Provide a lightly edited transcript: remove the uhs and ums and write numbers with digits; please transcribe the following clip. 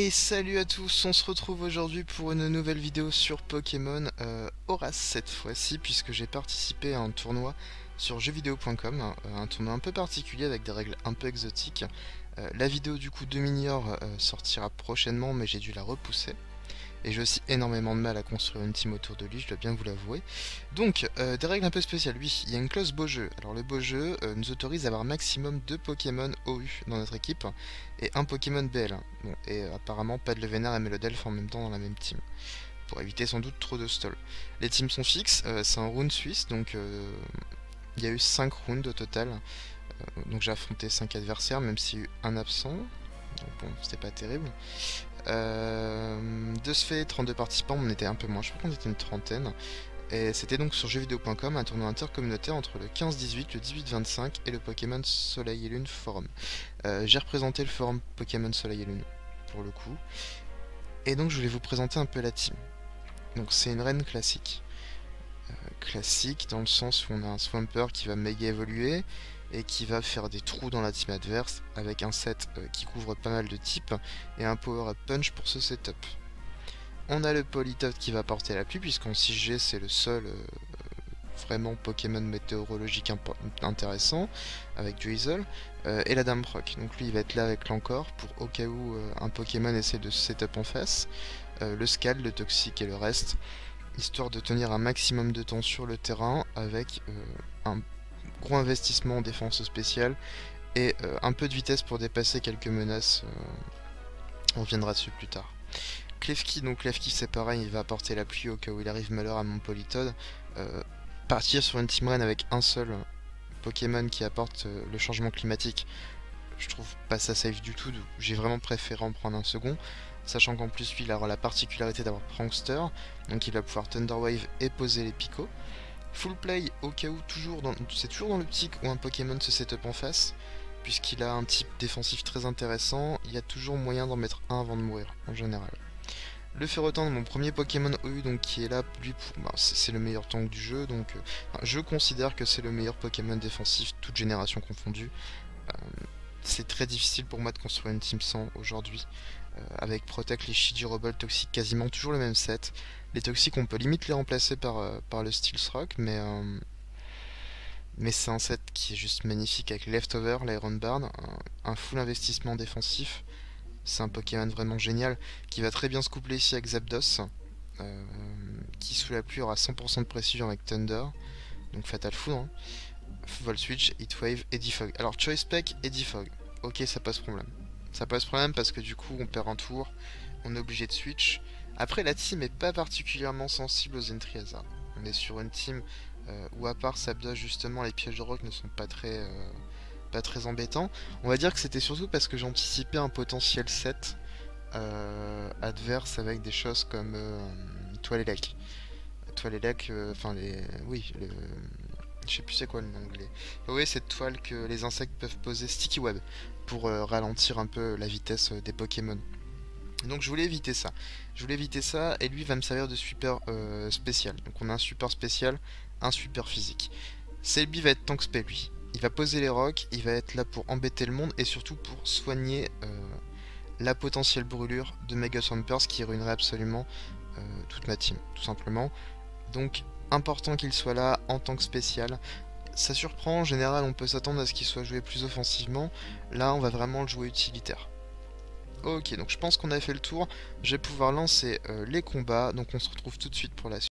Et salut à tous, on se retrouve aujourd'hui pour une nouvelle vidéo sur Pokémon Horas cette fois-ci, puisque j'ai participé à un tournoi sur jeuxvideo.com, un tournoi un peu particulier avec des règles un peu exotiques. La vidéo du coup de Minior sortira prochainement, mais j'ai dû la repousser. Et j'ai aussi énormément de mal à construire une team autour de lui, je dois bien vous l'avouer. Donc, des règles un peu spéciales. Oui, il y a une clause beau jeu. Alors le beau jeu nous autorise à avoir maximum 2 Pokémon OU dans notre équipe et un Pokémon BL. Bon, et apparemment pas de Levenar et Melodelph en même temps dans la même team. Pour éviter sans doute trop de stall. Les teams sont fixes, c'est un round suisse, donc il y a eu 5 rounds au total. Donc j'ai affronté 5 adversaires, même s'il y a eu un absent. Donc bon, c'était pas terrible. De ce fait, 32 participants, on était un peu moins, je crois qu'on était une trentaine. Et c'était donc sur jeuxvideo.com un tournoi intercommunautaire entre le 15-18, le 18-25 et le Pokémon Soleil et Lune Forum. J'ai représenté le forum Pokémon Soleil et Lune pour le coup. Et donc je voulais vous présenter un peu la team. Donc c'est une reine classique. Classique dans le sens où on a un Swampert qui va méga évoluer et qui va faire des trous dans la team adverse avec un set qui couvre pas mal de types et un power-up punch pour ce setup. On a le Politoed qui va porter la pluie puisqu'en 6G c'est le seul vraiment Pokémon météorologique intéressant avec Drizzle et la Dame Proc. Donc lui il va être là avec l'encore pour au cas où un Pokémon essaie de se setup en face, le Scald, le Toxique et le reste, histoire de tenir un maximum de temps sur le terrain avec un gros investissement en défense spéciale et un peu de vitesse pour dépasser quelques menaces, on reviendra dessus plus tard. Klefki, donc Klefki c'est pareil, il va apporter la pluie au cas où il arrive malheur à mon Politoed. Partir sur une team rain avec un seul Pokémon qui apporte le changement climatique, je trouve pas ça safe du tout, j'ai vraiment préféré en prendre un second, sachant qu'en plus lui il aura la particularité d'avoir Prankster, donc il va pouvoir Thunder Wave et poser les picots. Full play au cas où c'est toujours dans l'optique où un Pokémon se setup en face, puisqu'il a un type défensif très intéressant, il y a toujours moyen d'en mettre un avant de mourir en général. Le Ferrotin de mon premier Pokémon OU, donc qui est là, lui, c'est le meilleur tank du jeu, donc je considère que c'est le meilleur Pokémon défensif, toute génération confondue. C'est très difficile pour moi de construire une team 100 aujourd'hui. Avec Protect, les Shigirobol toxiques, quasiment toujours le même set. Les toxiques, on peut limite les remplacer par le Steel's Rock, mais c'est un set qui est juste magnifique avec Leftover, l'Iron Bard, un full investissement défensif. C'est un Pokémon vraiment génial qui va très bien se coupler ici avec Zapdos, qui sous la pluie aura 100% de précision avec Thunder, donc Fatal Foudre, hein. Volt Switch, Heatwave et Defog. Alors Choice Spec et Defog, ok ça pose problème. Ça pose problème parce que du coup on perd un tour, on est obligé de switch. Après la team est pas particulièrement sensible aux entry hazard. On est sur une team où à part Zapdos justement les pièges de rock ne sont pas très embêtants. On va dire que c'était surtout parce que j'anticipais un potentiel set adverse avec des choses comme Toilelec. Toilelec, enfin oui, je sais plus c'est quoi le nom anglais. Oui, cette toile que les insectes peuvent poser, Sticky Web, pour ralentir un peu la vitesse des Pokémon. Donc je voulais éviter ça. Et lui va me servir de super spécial. Donc on a un super spécial, un super physique. Celebi va être tank spé lui. Il va poser les rocs, il va être là pour embêter le monde et surtout pour soigner la potentielle brûlure de Mega Swampert qui ruinerait absolument toute ma team, tout simplement. Donc important qu'il soit là en tant que spécial. Ça surprend, en général on peut s'attendre à ce qu'il soit joué plus offensivement. Là on va vraiment le jouer utilitaire. Ok, donc je pense qu'on a fait le tour. Je vais pouvoir lancer les combats, donc on se retrouve tout de suite pour la suite.